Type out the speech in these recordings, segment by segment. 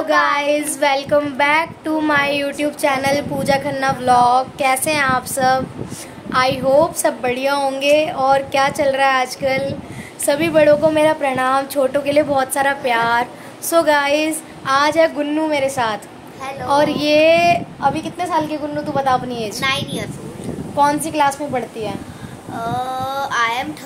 Guys, welcome back to my YouTube channel Pooja Khanna vlog. कैसे हैं आप सब? आई होप सब बढ़िया होंगे। और क्या चल रहा है आजकल? सभी बड़ों को मेरा प्रणाम, छोटों के लिए बहुत सारा प्यार। सो गाइस, आज है गुन्नू मेरे साथ। हेलो। और ये अभी कितने साल की गुन्नू, तू बता अपनी एज। 9 years old। कौन सी क्लास में पढ़ती है? I am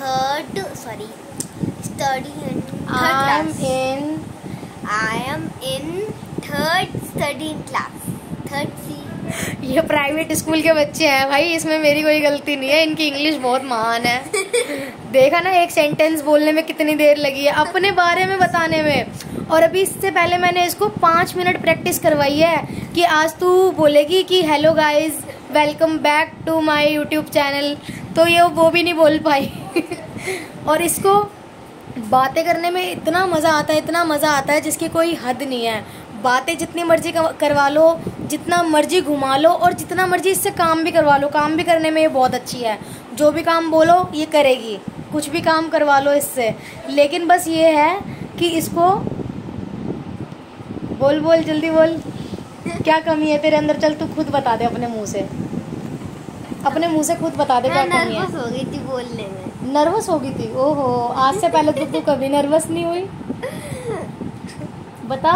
third studying class, third C। ये प्राइवेट स्कूल के बच्चे हैं भाई, इसमें मेरी कोई गलती नहीं है। इनकी इंग्लिश बहुत महान है। देखा ना, एक सेंटेंस बोलने में कितनी देर लगी है अपने बारे में बताने में। और अभी इससे पहले मैंने इसको 5 मिनट प्रैक्टिस करवाई है कि आज तू बोलेगी कि hello guys, welcome back to my YouTube channel. तो ये वो भी नहीं बोल पाई। और इसको बातें करने में इतना मज़ा आता है, इतना मज़ा आता है जिसकी कोई हद नहीं है। बातें जितनी मर्जी करवा लो, जितना मर्जी घुमा लो, और जितना मर्जी इससे काम भी करवा लो। काम भी करने में ये बहुत अच्छी है। जो भी काम बोलो ये करेगी, कुछ भी काम करवा लो इससे। लेकिन बस ये है कि इसको बोल बोल जल्दी बोल, क्या कमी है तेरे अंदर? चल तू खुद बता दे अपने मुंह से, अपने मुंह से खुद बता दे क्या कमी है। नर्वस हो गई थी बोलने में। नर्वस हो गई थी? ओहो, आज से पहले तो तू कभी नर्वस नहीं हुई। बता।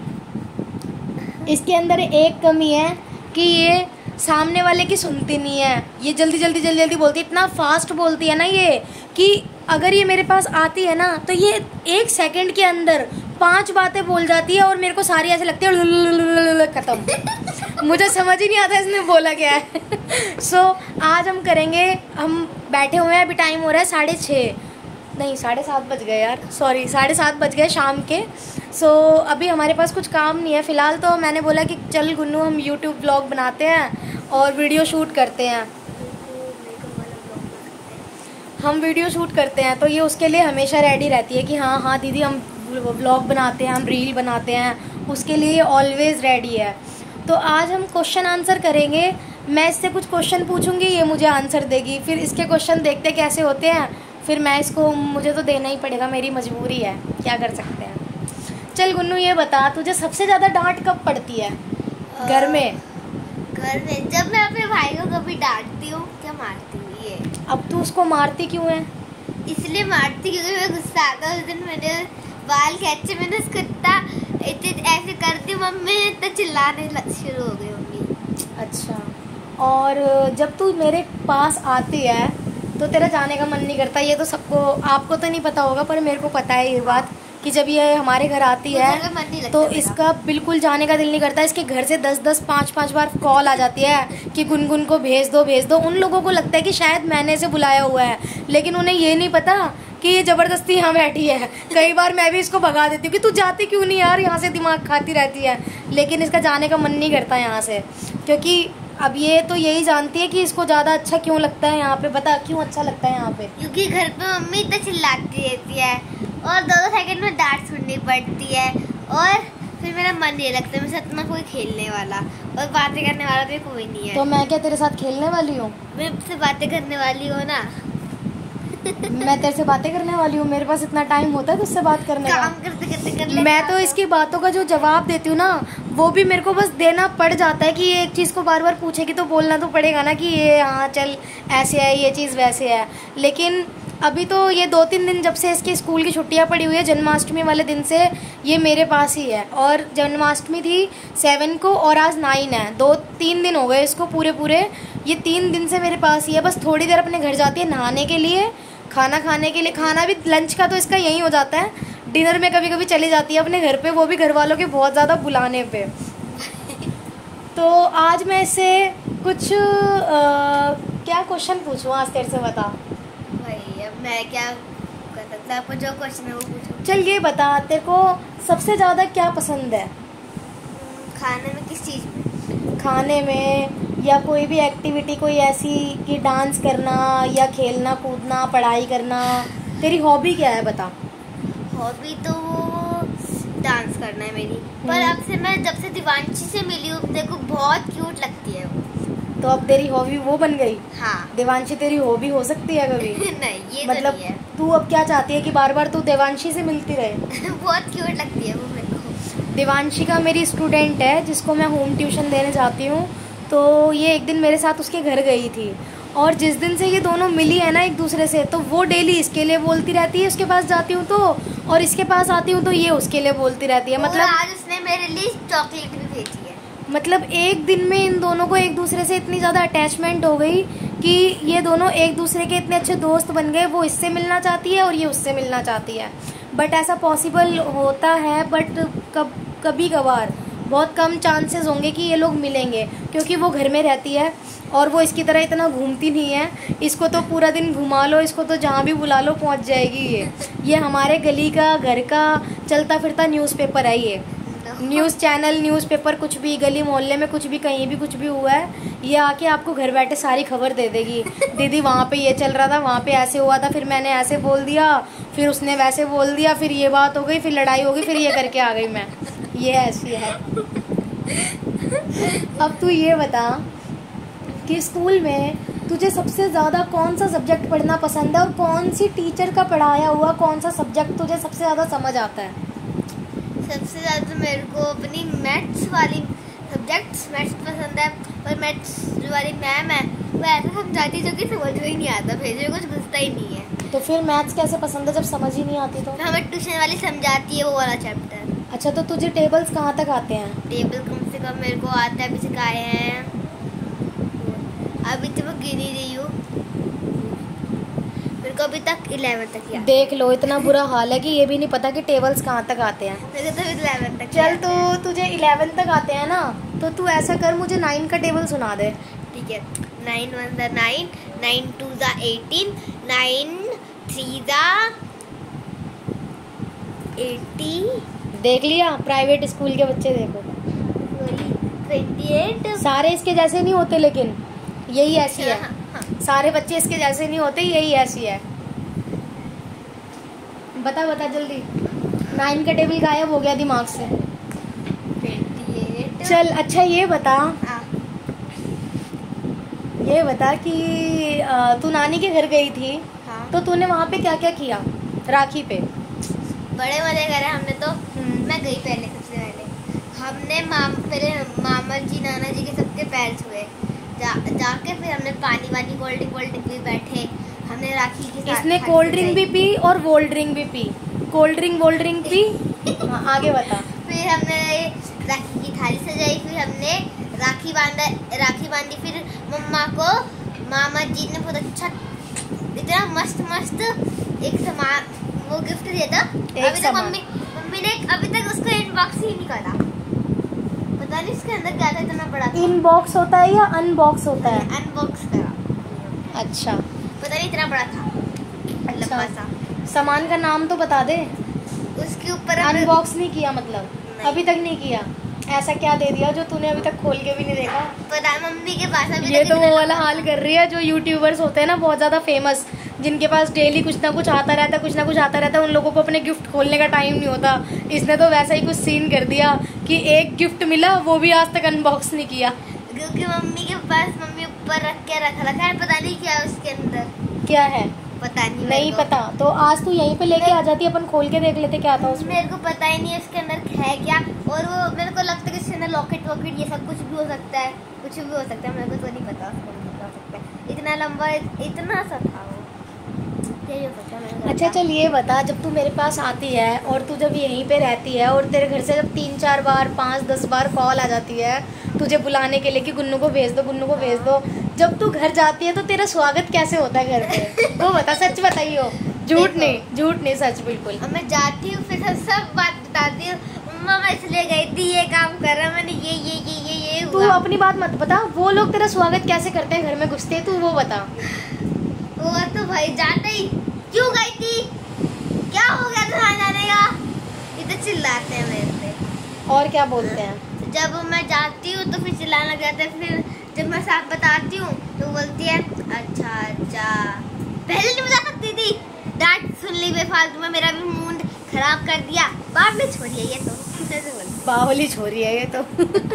इसके अंदर एक कमी है कि ये सामने वाले की सुनती नहीं है। ये जल्दी जल्दी जल्दी जल्दी बोलती है, इतना फास्ट बोलती है ना ये, कि अगर ये मेरे पास आती है ना तो ये 1 सेकंड के अंदर 5 बातें बोल जाती है। और मेरे को सारी ऐसे लगती है खत्म। मुझे समझ ही नहीं आता इसने बोला क्या है। सो आज हम करेंगे, हम बैठे हुए हैं, अभी टाइम हो रहा है 6:30, नहीं 7:30 बज गए यार, सॉरी 7:30 बज गए शाम के। सो अभी हमारे पास कुछ काम नहीं है फ़िलहाल। तो मैंने बोला कि चल गुन्नू, हम यूट्यूब ब्लॉग बनाते हैं और वीडियो शूट करते हैं। हम वीडियो शूट करते हैं तो ये उसके लिए हमेशा रेडी रहती है कि हाँ हाँ दीदी, हम व्लॉग बनाते हैं, हम रील बनाते हैं। उसके लिए ऑलवेज़ रेडी है। तो आज हम क्वेश्चन आंसर करेंगे। मैं इससे कुछ क्वेश्चन पूछूंगी, ये मुझे आंसर देगी। फिर इसके क्वेश्चन देखते कैसे होते हैं, फिर मैं इसको, मुझे तो देना ही पड़ेगा, मेरी मजबूरी है, क्या कर सकते हैं। चल गुन्नू, ये बता, तुझे सबसे ज़्यादा डांट कब पड़ती है घर में? घर में जब मैं अपने भाई को कभी डांटती हूँ, क्या मारती हूँ ये। अब तू उसको मारती क्यों है? इसलिए मारती क्योंकि मैं गुस्सा आता है। उस दिन मैंने बाल खींचे, मैंने उसको इतना ऐसे करती, मम्मी इतना चिल्लाने शुरू हो गई मम्मी। अच्छा, और जब तू मेरे पास आती है तो तेरा जाने का मन नहीं करता? ये तो सबको, आपको तो नहीं पता होगा पर मेरे को पता है ये बात, कि जब ये हमारे घर आती है तो इसका बिल्कुल जाने का दिल नहीं करता। इसके घर से 10-10, 5-5 बार कॉल आ जाती है कि गुनगुन को भेज दो भेज दो। उन लोगों को लगता है कि शायद मैंने इसे बुलाया हुआ है, लेकिन उन्हें ये नहीं पता कि ये ज़बरदस्ती यहाँ बैठी है। कई बार मैं भी इसको भगा देती हूँ कि तू जाती क्यों नहीं यार, यहाँ से दिमाग खाती रहती है। लेकिन इसका जाने का मन नहीं करता यहाँ से, क्योंकि अब ये तो यही जानती है कि इसको ज़्यादा अच्छा क्यों लगता है यहाँ पे। बता क्यों अच्छा लगता है यहाँ पे? क्योंकि घर पे मम्मी इतना चिल्लाती रहती है और 2-2 सेकंड में डांट सुननी पड़ती है। और फिर मेरा मन नहीं लगता, मेरे साथ ना कोई खेलने वाला और बातें करने वाला भी कोई नहीं है। तो मैं क्या तेरे साथ खेलने वाली हूँ? मेरे से बातें करने वाली हो ना। मैं तेरे से बातें करने वाली हूँ? मेरे पास इतना टाइम होता है तुझसे बात करने का? काम करते करते कर मैं तो इसकी बातों का जो जवाब देती हूँ ना, वो भी मेरे को बस देना पड़ जाता है कि ये एक चीज़ को बार बार पूछेगी तो बोलना तो पड़ेगा ना कि ये हाँ चल ऐसे है, ये चीज़ वैसे है। लेकिन अभी तो ये 2-3 दिन जब से इसके स्कूल की छुट्टियां पड़ी हुई है, जन्माष्टमी वाले दिन से ये मेरे पास ही है। और जन्माष्टमी थी 7 को और आज 9 है। 2-3 दिन हो गए इसको पूरे। ये 3 दिन से मेरे पास ही है। बस थोड़ी देर अपने घर जाती है नहाने के लिए, खाना खाने के लिए। खाना भी, लंच का तो इसका यही हो जाता है। डिनर में कभी कभी चली जाती है अपने घर पे, वो भी घर वालों के बहुत ज़्यादा बुलाने पे। तो आज मैं इससे कुछ क्या क्वेश्चन पूछूँ आज तेरे से, बता। भाई अब मैं क्या कर सकता, आपको जो क्वेश्चन है वो पूछो। चल ये बता, तेरे को सबसे ज़्यादा क्या पसंद है खाने में? किस चीज़ में? खाने में, या कोई भी एक्टिविटी कोई ऐसी कि डांस करना या खेलना कूदना, पढ़ाई करना। तेरी हॉबी क्या है बता? हॉबी तो डांस करना है मेरी। पर अब से मैं जब से दिवांशी से मिली हूँ, मेरे को बहुत क्यूट लगती है वो। तो अब तेरी हॉबी वो बन गई? हाँ। देवांशी तेरी हॉबी हो सकती है कभी? नहीं, ये मतलब तो नहीं है। तू अब क्या चाहती है कि बार बार तू देवांशी से मिलती रहे? बहुत क्यूट लगती है वो मेरे को। देवांशिका मेरी स्टूडेंट है जिसको मैं होम ट्यूशन देने जाती हूँ। तो ये एक दिन मेरे साथ उसके घर गई थी और जिस दिन से ये दोनों मिली है ना एक दूसरे से, तो वो डेली इसके लिए बोलती रहती है उसके पास जाती हूँ तो, और इसके पास आती हूँ तो ये उसके लिए बोलती रहती है। मतलब आज उसने मेरे लिए चॉकलेट भी भेजी है। मतलब एक दिन में इन दोनों को एक दूसरे से इतनी ज़्यादा अटैचमेंट हो गई कि ये दोनों एक दूसरे के इतने अच्छे दोस्त बन गए। वो इससे मिलना चाहती है और ये उससे मिलना चाहती है, बट ऐसा पॉसिबल होता है, बट कभी कभार बहुत कम चांसेस होंगे कि ये लोग मिलेंगे, क्योंकि वो घर में रहती है और वो इसकी तरह इतना घूमती नहीं है। इसको तो पूरा दिन घुमा लो, इसको तो जहाँ भी बुला लो पहुँच जाएगी। ये हमारे गली का घर का चलता फिरता न्यूज़पेपर है। ये न्यूज़ चैनल, न्यूज़पेपर, कुछ भी गली मोहल्ले में कुछ भी कहीं भी कुछ भी हुआ है, ये आके आपको घर बैठे सारी खबर दे देगी। दीदी वहाँ पे ये चल रहा था, वहाँ पे ऐसे हुआ था, फिर मैंने ऐसे बोल दिया, फिर उसने वैसे बोल दिया, फिर ये बात हो गई, फिर लड़ाई हो गई, फिर ये करके आ गई मैं। ये ऐसी है। अब तू ये बता कि स्कूल में तुझे सबसे ज़्यादा कौन सा सब्जेक्ट पढ़ना पसंद है और कौन सी टीचर का पढ़ाया हुआ कौन सा सब्जेक्ट तुझे सबसे ज़्यादा समझ आता है? सबसे ज़्यादा मेरे को अपनी मैथ्स वाली सब्जेक्ट्स मैथ्स पसंद है, और मैथ्स जो वाली मैम है वो ऐसा समझाती है जो कि समझ में ही नहीं आता, फिर जो कुछ घुसता ही नहीं है। तो फिर मैथ्स कैसे पसंद है जब समझ ही नहीं आती? तो हमें ट्यूशन वाली समझाती है वो वाला चैप्टर। अच्छा, तो तुझे टेबल्स कहाँ तक आते हैं? टेबल कम से कम मेरे को आता है, अभी सिखाए हैं, अभी तो मैं गिन ही रही हूँ, मेरे को अभी तक 11 तक ही। देख लो, इतना बुरा हाल है कि ये भी नहीं पता कि टेबल्स कहाँ तक आते हैं। मेरे को तो 11 तक। चल, तो तुझे 11 तक आते हैं ना, तो तू ऐसा कर, मुझे 9 का टेबल सुना दे। ठीक है। 9 1 9, 9 2 18, 9 3 80। देख लिया, प्राइवेट स्कूल के बच्चे देखो, 28। सारे इसके जैसे नहीं होते, लेकिन यही ऐसी है। हाँ। सारे बच्चे इसके जैसे नहीं होते, यही ऐसी है। बता बता जल्दी। 9 का टेबल गायब हो गया दिमाग से। 28। चल, अच्छा ये बता, हाँ। ये बता कि तू नानी के घर गई थी, हाँ। तो तूने वहाँ पे क्या क्या किया राखी पे? बड़े मजे करे हमने तो। मैं गई पहले, सबसे पहले हमने पहले मामा जी नाना जी के सबके पैर छुए, जाके फिर हमने पानी वानी कोल्ड ड्रिंक भी बैठे, हमने राखी के साथ। इसने कोल्ड ड्रिंक भी पी और वोल्ड ड्रिंक भी पी, कोल्ड ड्रिंक पी। हाँ, आगे बता। फिर हमने राखी की थाली सजाई, फिर हमने राखी बांधी, फिर मम्मा को मामा जी ने बहुत अच्छा इतना मस्त एक सामान वो गिफ्ट दिया था। अभी तक मम्मी ने अभी तक उसको इनबॉक्स ही नहीं करा, पता नहीं इसके अंदर क्या था, इतना बड़ा था। इनबॉक्स होता है या अनबॉक्स होता है? अनबॉक्स करा। अच्छा, पता नहीं इतना बड़ा था। अच्छा। लंबा सा। सामान का नाम तो बता दे। उसके ऊपर अनबॉक्स नहीं किया मतलब? नहीं। अभी तक नहीं किया? ऐसा क्या दे दिया जो तूने अभी तक खोल के भी नहीं देखा? पता मम्मी के पास अभी ये तो वो वाला हाल कर रही है जो यूट्यूबर्स होते हैं ना बहुत ज्यादा फेमस, जिनके पास डेली कुछ ना कुछ आता रहता है, उन लोगों को अपने गिफ्ट खोलने का टाइम नहीं होता। इसने तो वैसा ही कुछ सीन कर दिया कि एक गिफ्ट मिला, वो भी आज तक अनबॉक्स नहीं किया, क्योंकि मम्मी के पास मम्मी ऊपर रख के रखा है, पता नहीं क्या है उसके अंदर। क्या है पता नहीं पता। तो आज तू यहीं पे लेके आ जाती, अपन खोल के देख लेते क्या था उसमें। मेरे को पता ही नहीं है उसके अंदर है क्या, और वो मेरे को लगता है कि इसके अंदर लॉकेट वॉकेट ये सब कुछ भी हो सकता है, कुछ भी हो सकता है, मेरे को तो नहीं पता उसके अंदर क्या हो सकता है। इतना लंबा इतना सा था वो, यही हो सकता है। अच्छा चल ये बता, जब तू मेरे पास आती है और तू जब यहीं पे रहती है और तेरे घर से जब 3-4 बार 5-10 बार कॉल आ जाती है तुझे बुलाने के लिए कि गुन्नू को भेज दो, जब तू घर जाती है तो तेरा स्वागत कैसे होता है घर पे? वो बता, सच बताइयो, झूठ नहीं, सच बिल्कुल। मैं जाती हूँ फिर सब बात बताती हूँ, मम्मा मैं इसलिए गई थी, ये काम कर रहा, मैंने ये तू अपनी बात मत बता, वो लोग तेरा स्वागत कैसे करते हैं घर में घुसते, तू वो बता। वो तो भाई जाते ही क्यों गई थी, क्या हो गया तुम्हारे जाने का, ये तो चिल्लाते हैं मेरे पे। और क्या बोलते हैं? जब मैं जाती हूँ तो फिर चिल्लाने लग जाते हैं, फिर जब मैं साथ बताती हूँ तो बोलती है अच्छा पहले नहीं बता सकती थी, डांट सुन ली बेफालतू में, मेरा भी मूड खराब कर दिया, बाद में छोड़िए ये तो बाहुली छोरी है ये तो।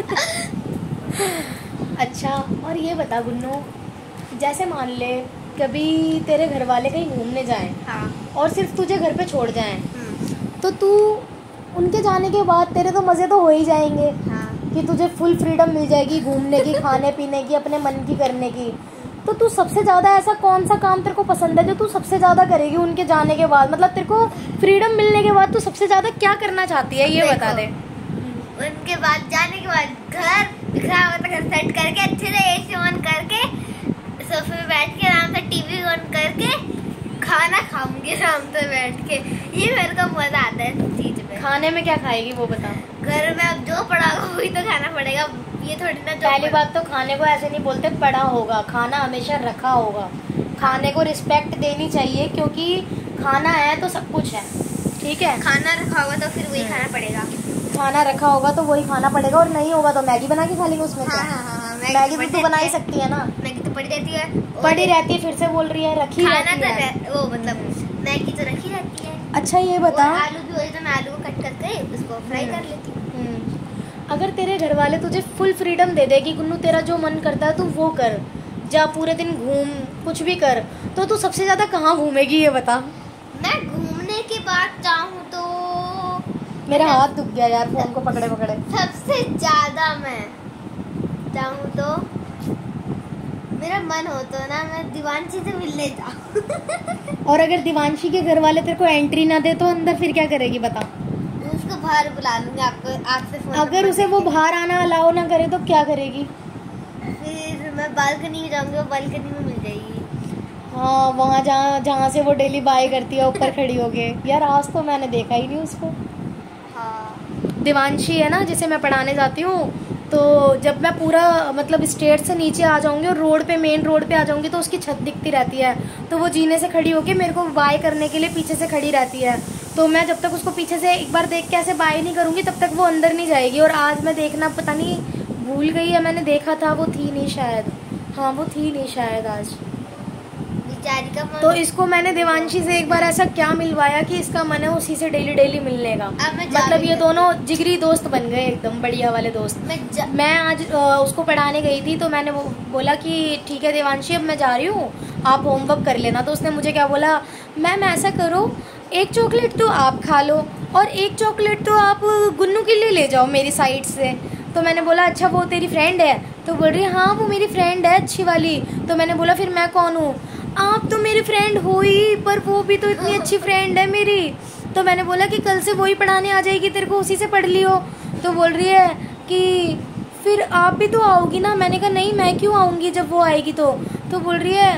अच्छा, और ये बता गुन्नू, जैसे मान ले कभी तेरे घर वाले कहीं घूमने जाएं, हाँ। और सिर्फ तुझे घर पे छोड़ जाएं, तो तू उनके जाने के बाद तेरे तो मज़े तो हो ही जाएंगे। हाँ। कि तुझे फुल फ्रीडम मिल जाएगी घूमने की, खाने पीने की, अपने मन की करने की। तो तू सबसे ज़्यादा ऐसा कौन सा काम तेरे को पसंद है जो तू सबसे ज़्यादा करेगी उनके जाने के बाद? मतलब तेरे को फ्रीडम मिलने के बाद तू सबसे ज़्यादा क्या करना चाहती है, ये बता दे। उनके बाद जाने के बाद घर बिखरा हुआ था, घर सेट करके अच्छे से एसी ऑन करके सोफे पे बैठ के आराम से टीवी ऑन करके खाना खाऊंगी आराम से बैठ के। ये मेरे को मजा आता है इस चीज में। खाने में क्या खाएगी वो बता। घर में अब जो पड़ा होगा वही तो खाना पड़ेगा, ये थोड़ी ना। पहली बात तो खाने को ऐसे नहीं बोलते पड़ा होगा, खाना हमेशा रखा होगा। खाने को रिस्पेक्ट देनी चाहिए क्योंकि खाना है तो सब कुछ है, ठीक है। खाना रखा होगा तो फिर वही खाना पड़ेगा। खाना रखा होगा तो वही खाना पड़ेगा, और नहीं होगा तो मैगी बना के खा लेंगे उसमें। हाँ, क्या हाँ, हाँ, मैगी भी तो बना ही सकती है ना। मैगी तो पड़ी रहती है, पड़ी रहती है, फिर से बोल रही है रखी रहती है। वो मतलब मैगी तो रखी रहती है। अच्छा ये बता, आलू भी होती तो मैं आलू को कट करके उसको फ्राई कर लेती हूँ। अगर तेरे घर वाले तुझे फुल फ्रीडम दे दे कि गुन्नू तेरा जो मन करता है तू वो कर, जा पूरे दिन घूम, कुछ भी कर, तो तू सबसे ज्यादा कहाँ घूमेगी ये बता। मैं घूमने के बाद चाहूँ तो मेरा हाथ दुख गया यार फोन को पकड़े पकड़े। सबसे ज्यादा मैं चाहूँ तो मेरा मन हो तो ना मैं दिवांशी से मिलने जाऊँ। और अगर दिवांशी के घर वाले तेरे को एंट्री ना दे तो अंदर फिर क्या करेगी बता। उसको बाहर बुला लूंगी, आपसे फोन। अगर उसे वो बाहर आना अलाउ ना करे तो क्या करेगी? फिर मैं बालकनी में जाऊंगी, वो बालकनी में मिल जाएगी। हाँ वहाँ जहाँ से वो डेली बाय करती है ऊपर खड़ी होके। यार आज तो मैंने देखा ही नहीं उसको। हाँ। दिवांशी है ना जिसे मैं पढ़ाने जाती हूँ, तो जब मैं पूरा मतलब स्टेट से नीचे आ जाऊंगी और रोड पे मेन रोड पे आ जाऊंगी तो उसकी छत दिखती रहती है, तो वो जीने से खड़ी होके मेरे को बाय करने के लिए पीछे से खड़ी रहती है। तो मैं जब तक उसको पीछे से एक बार देख के ऐसे बाय नहीं करूंगी तब तक वो अंदर नहीं जाएगी। और आज मैं देखना पता नहीं भूल गई है, मैंने देखा था वो थी नहीं शायद। हाँ वो थी नहीं शायद आज। तो इसको मैंने देवांशी से एक बार ऐसा क्या मिलवाया कि इसका मन है उसी से डेली डेली मिलने का। मतलब ये दोनों जिगरी दोस्त बन गए, एकदम बढ़िया वाले दोस्त। मैं आज उसको पढ़ाने गई थी तो मैंने वो बोला कि ठीक है देवांशी अब मैं जा रही हूँ, आप होमवर्क कर लेना। तो उसने मुझे क्या बोला, मैम ऐसा करो एक चॉकलेट तो आप खा लो और एक चॉकलेट तो आप गुन्नू के लिए ले जाओ मेरी साइड से। तो मैंने बोला अच्छा वो तेरी फ्रेंड है? तो बोल रही है हाँ वो मेरी फ्रेंड है अच्छी वाली। तो मैंने बोला फिर मैं कौन हूँ? आप तो मेरी फ्रेंड हो ही, पर वो भी तो इतनी अच्छी फ्रेंड है मेरी। तो मैंने बोला कि कल से वही पढ़ाने आ जाएगी, तेरे को उसी से पढ़ लियो। तो बोल रही है कि फिर आप भी तो आओगी ना। मैंने कहा नहीं मैं क्यों आऊँगी जब वो आएगी तो बोल रही है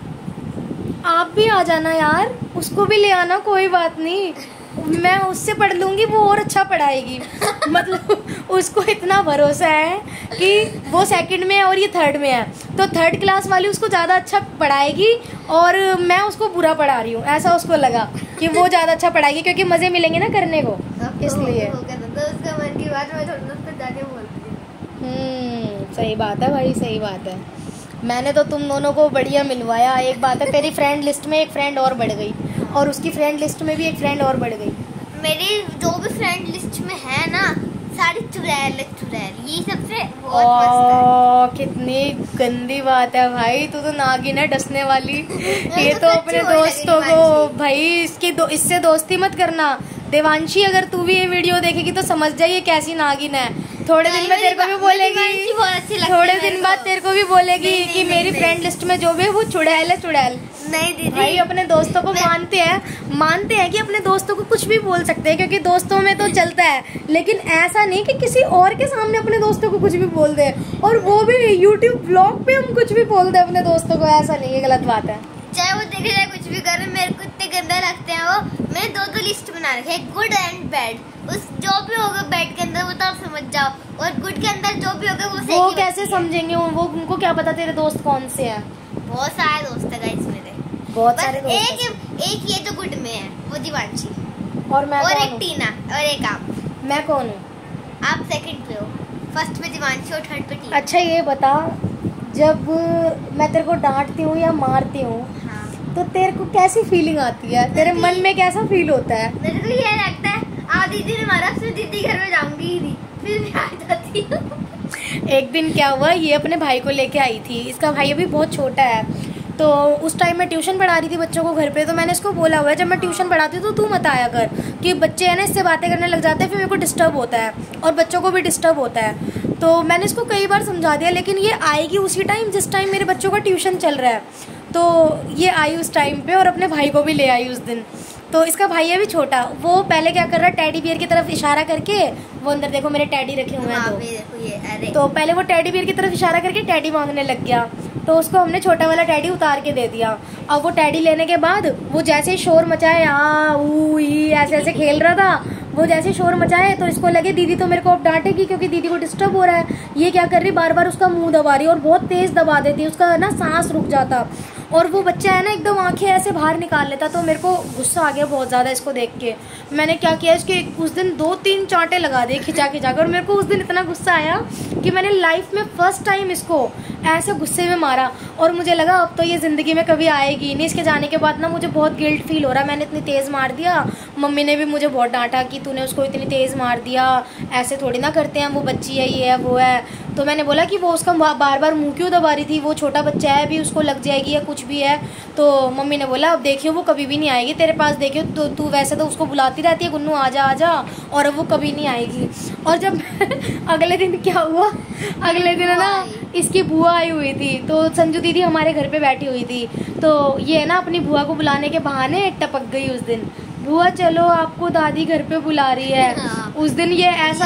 आप भी आ जाना यार, उसको भी ले आना, कोई बात नहीं मैं उससे पढ़ लूँगी, वो और अच्छा पढ़ाएगी। मतलब उसको इतना भरोसा है कि वो सेकंड में है और ये थर्ड में है, तो थर्ड क्लास वाली उसको ज़्यादा अच्छा पढ़ाएगी और मैं उसको बुरा पढ़ा रही हूँ। ऐसा उसको लगा कि वो ज़्यादा अच्छा पढ़ाएगी क्योंकि मज़े मिलेंगे ना करने को, इसलिए। तो उसका मन की बात मैं थोड़ा उसको जाके बोलती हूँ। सही बात है भाई, सही बात है। मैंने तो तुम दोनों को बढ़िया मिलवाया। एक बात है तेरी फ्रेंड लिस्ट में एक फ्रेंड और बढ़ गई और उसकी फ्रेंड लिस्ट में भी एक फ्रेंड और बढ़ गई। मेरी जो भी फ्रेंड लिस्ट में है ना सारी चुड़ैल ये सबसे बहुत मस्त है। कितनी गंदी बात है भाई, तू तो नागिन है डसने वाली। ये तो अपने दोस्तों को भाई इससे दोस्ती मत करना। देवांशी अगर तू भी ये वीडियो देखेगी तो समझ जाइए कैसी नागिन है। थोड़े दिन में तेरे को भी बोलेगी, थोड़े दिन बाद तेरे को भी बोलेगी कि मेरी फ्रेंड लिस्ट में जो भी वो चुड़ैल है चुड़ैल। नहीं दीदी भाई अपने दोस्तों को मानते हैं कि अपने दोस्तों को कुछ भी बोल सकते हैं क्योंकि दोस्तों में तो चलता है, लेकिन ऐसा नहीं कि किसी और के सामने अपने दोस्तों को कुछ भी बोल दे, और वो भी YouTube ब्लॉग पे हम कुछ भी बोल दे अपने दोस्तों को। ऐसा नहीं है, गलत बात है। चाहे वो देखे जाए कुछ भी करे, मेरे को इतने गंदा लगते हैं वो। मैंने दो लिस्ट बना रखे, गुड एंड बैड। उस जो भी होगा बैड के अंदर वो तो आप समझ जाओ, और गुड के अंदर जो भी होगा वो कैसे समझेंगे? वो उनको क्या पता तेरे दोस्त कौन से हैं? बहुत सारे दोस्त है गाइस मेरे, बहुत सारे दोस्त। एक ये तो गुड में है, वो दिवांशी, और मैं और एक टीना, और एक आप। मैं कौन हूँ? आप सेकंड पे हो, फर्स्ट पे दिवांशी और थर्ड पे टीना। अच्छा ये बता, जब मैं तेरे को डांटती हूँ या मारती हूँ तो तेरे को कैसी फीलिंग आती है? तेरे मन में कैसा फील होता है? मेरे को ये लगता है दीदी ने मारा, फिर दीदी घर में जाऊंगी ही नहीं, फिर मैं आ जाती हूँ। एक दिन क्या हुआ, ये अपने भाई को लेके आई थी। इसका भाई अभी बहुत छोटा है, तो उस टाइम मैं ट्यूशन पढ़ा रही थी बच्चों को घर पे, तो मैंने इसको बोला हुआ है जब मैं ट्यूशन पढ़ाती हूँ तो तू मत आया कर, कि बच्चे हैं ना इससे बातें करने लग जाते हैं, फिर मेरे को डिस्टर्ब होता है और बच्चों को भी डिस्टर्ब होता है। तो मैंने इसको कई बार समझा दिया, लेकिन ये आएगी उसी टाइम जिस टाइम मेरे बच्चों का ट्यूशन चल रहा है। तो ये आई उस टाइम पे और अपने भाई को भी ले आई उस दिन। तो इसका भाई है भी छोटा, वो पहले क्या कर रहा है, टेडी बियर की तरफ इशारा करके, वो अंदर देखो मेरे टेडी रखे हुए हैं, तो पहले वो टेडी बियर की तरफ इशारा करके टेडी मांगने लग गया। तो उसको हमने छोटा वाला टेडी उतार के दे दिया। अब वो टेडी लेने के बाद वो जैसे ही शोर मचाए, ऐसे ऐसे खेल रहा था, वो जैसे शोर मचाए तो इसको लगे दीदी तो मेरे को अब डांटेगी क्योंकि दीदी को डिस्टर्ब हो रहा है। ये क्या कर रही, बार बार उसका मुंह दबा रही और बहुत तेज दबा देती, उसका ना सांस रुक जाता और वो बच्चा है ना एकदम आंखें ऐसे बाहर निकाल लेता। तो मेरे को गुस्सा आ गया बहुत ज़्यादा इसको देख के। मैंने क्या किया, इसके उस दिन 2-3 चांटे लगा दिए खिंचा खिंचा कर। मेरे को उस दिन इतना गुस्सा आया कि मैंने लाइफ में फर्स्ट टाइम इसको ऐसे गुस्से में मारा और मुझे लगा अब तो ये ज़िंदगी में कभी आएगी नहीं। इसके जाने के बाद ना मुझे बहुत गिल्ट फील हो रहा है, मैंने इतनी तेज़ मार दिया। मम्मी ने भी मुझे बहुत डांटा कि तूने उसको इतनी तेज़ मार दिया, ऐसे थोड़ी ना करते हैं, वो बच्ची है, ये है वो है। तो मैंने बोला कि वो उसका बार बार मुंह क्यों दबा रही थी, वो छोटा बच्चा है, भी उसको लग जाएगी या कुछ भी है। तो मम्मी ने बोला अब देखियो वो कभी भी नहीं आएगी तेरे पास, देखियो तो तू वैसे तो उसको बुलाती रहती है गुन्नू आजा आजा, और अब वो कभी नहीं आएगी। और जब अगले दिन क्या हुआ, अगले दिन है ना इसकी बुआ आई हुई थी, तो संजू दीदी हमारे घर पे बैठी हुई थी। तो ये ना अपनी बुआ को बुलाने के बहाने टपक गई उस दिन, बुआ चलो आपको दादी घर पे बुला रही है। उस दिन ये ऐसा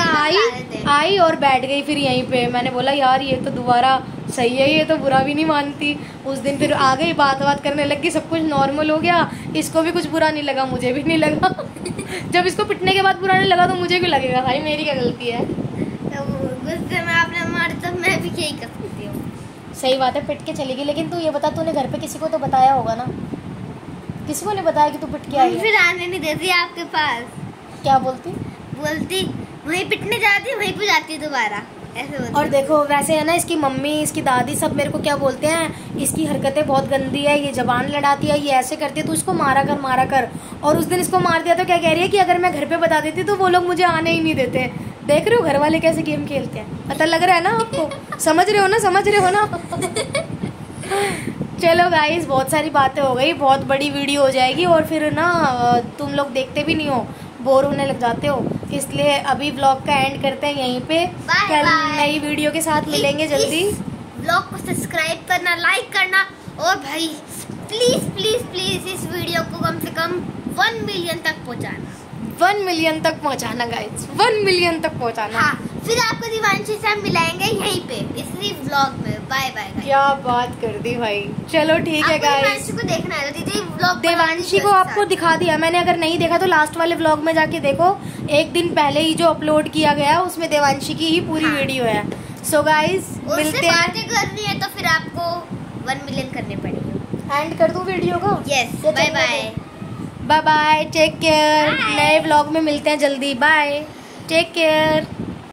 आई और बैठ गई फिर यहीं पे। मैंने बोला यार ये तो दोबारा सही है, ये तो बुरा भी नहीं मानती। उस दिन फिर आ गई, बात करने लगी, सब कुछ नॉर्मल हो गया। इसको भी कुछ बुरा नहीं लगा, मुझे भी नहीं लगा। जब इसको पिटने के बाद बुरा नहीं लगा तो मुझे भी लगेगा भाई मेरी क्या गलती है। तो गुस्से में आपने मार तो मैं भी यही कर सकती हूँ। सही बात है, पिट के चली गई। लेकिन तू ये बता, तूने घर पे किसी को तो बताया होगा ना? किसी को नहीं बताया कि तू पिट के आई है? फिर आने नहीं देती आपके पास। क्या बोलती? बोलती वहीं पिटने जाती, वहीं पे जाती दोबारा, ऐसे बोलती। और देखो वैसे है ना इसकी मम्मी इसकी दादी सब मेरे को क्या बोलते हैं, इसकी हरकतें बहुत गंदी है, ये जबान लड़ाती है, ये ऐसे करती है, तो इसको मारा कर। और उस दिन इसको मार दिया तो क्या कह रही है कि अगर मैं घर पे बता देती तो वो लोग मुझे आने ही नहीं देते। देख रहे हो घर वाले कैसे गेम खेलते हैं, पता लग रहा है ना आपको? समझ रहे हो ना? चलो गाइस, बहुत सारी बातें हो गई, बहुत बड़ी वीडियो हो जाएगी और फिर ना तुम लोग देखते भी नहीं हो, बोर होने लग जाते हो, इसलिए अभी व्लॉग का एंड करते हैं यहीं पे। कल नई वीडियो के साथ मिलेंगे जल्दी। व्लॉग को सब्सक्राइब करना, लाइक करना, और भाई प्लीज प्लीज प्लीज इस वीडियो को कम से कम 1 मिलियन तक पहुंचाना। 1 मिलियन तक पहुंचाना गाइस, 1 मिलियन तक पहुंचाना। हाँ, फिर आपको दिवांशी से हम मिलाएंगे यहीं पे इसी व्लॉग में। Bye bye. क्या बात कर दी भाई, चलो ठीक है गाइस। दिवांशी को देखना है दीदी व्लॉग। देवांशी को आपको दिखा दिया मैंने, अगर नहीं देखा तो लास्ट वाले व्लॉग में जाके देखो, एक दिन पहले ही जो अपलोड किया गया उसमें देवांशी की ही पूरी वीडियो है। सो गाइस मिलते हैं। बातें करनी है तो फिर आपको 1 मिलियन करने पड़ेंगे। एंड कर दूं वीडियो को? Yes, bye bye. Bye bye, take care. नए व्लॉग में मिलते हैं जल्दी, बाय, टेक केयर।